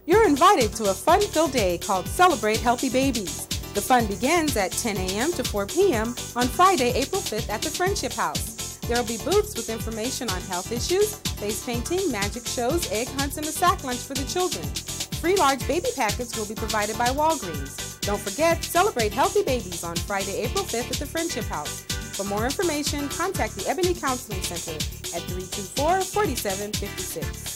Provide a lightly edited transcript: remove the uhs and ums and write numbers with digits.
You're invited to a fun-filled day called Celebrate Healthy Babies. The fun begins at 10 a.m. to 4 p.m. on Friday, April 5th at the Friendship House. There will be booths with information on health issues, face painting, magic shows, egg hunts, and a sack lunch for the children. Free large baby packets will be provided by Walgreens. Don't forget, Celebrate Healthy Babies on Friday, April 5th at the Friendship House. For more information, contact the Ebony Counseling Center at 324-4756.